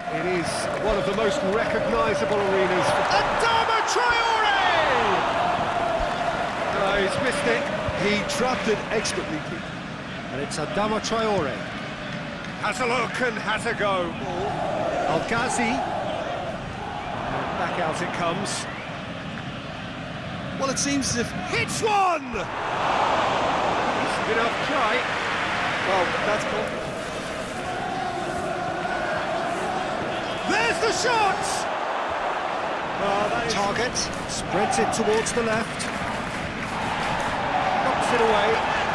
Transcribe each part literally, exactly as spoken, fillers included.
It is one of the most recognisable arenas. Adama Traore! Oh, he's missed it. He trapped it expertly. And it's Adama Traore. Has a look and has a go. Al Ghazi. Back out it comes. Well, it seems as if... Hits one! It's enough try. Well, that's cool. There's the shot! Oh, that is... Target, spreads it towards the left. Knocks it away.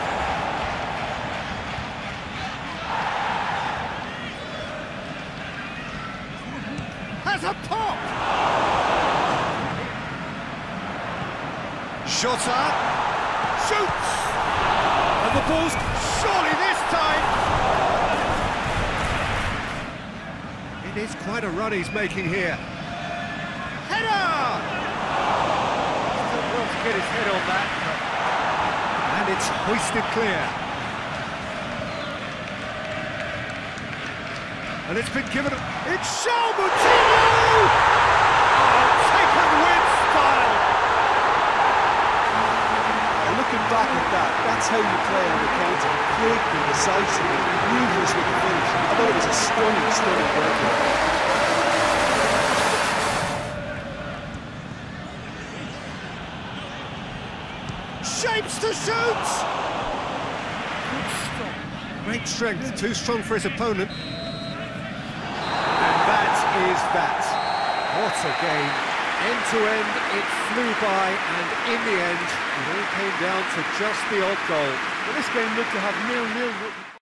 Has a pop! Shota! Shoots! And the ball's surely this time! It is quite a run he's making here. Header! Doesn't want to get his head on that. And it's hoisted clear. And it's been given... It's João Moutinho! Oh, taken with style! Looking back at that, that's how you play on the counter. Quickly, decisively, ruthless with the finish. I thought it was a stunning, stunning breakaway. Shapes to shoot! Great strength, too strong for his opponent. And that is that. What a game. End to end, it flew by, and in the end, it all came down to just the odd goal. Well, this game looked to have nil-nil.